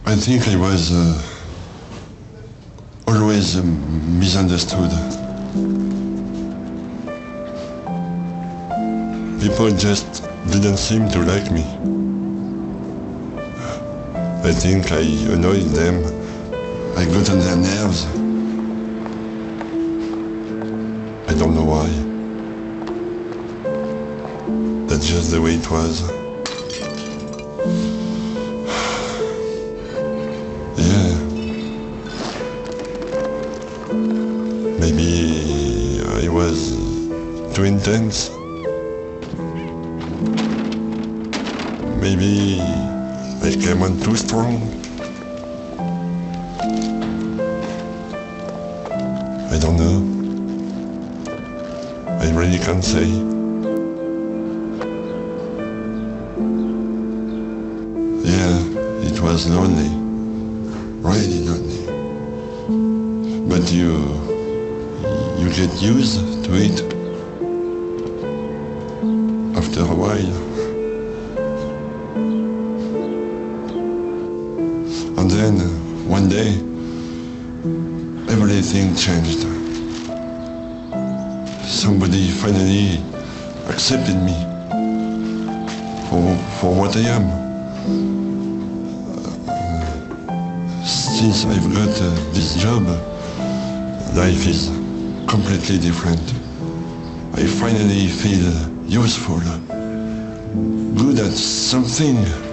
I think I was always misunderstood. People just didn't seem to like me. I think I annoyed them. I got on their nerves. I don't know why. That's just the way it was. Yeah. Maybe I was too intense. Maybe I came on too strong. I don't know. I really can't say. Yeah, it was lonely. Really lonely. But you get used to it after a while. And then, one day, everything changed. Somebody finally accepted me for what I am. Since I've got this job, life is completely different. I finally feel useful, good at something.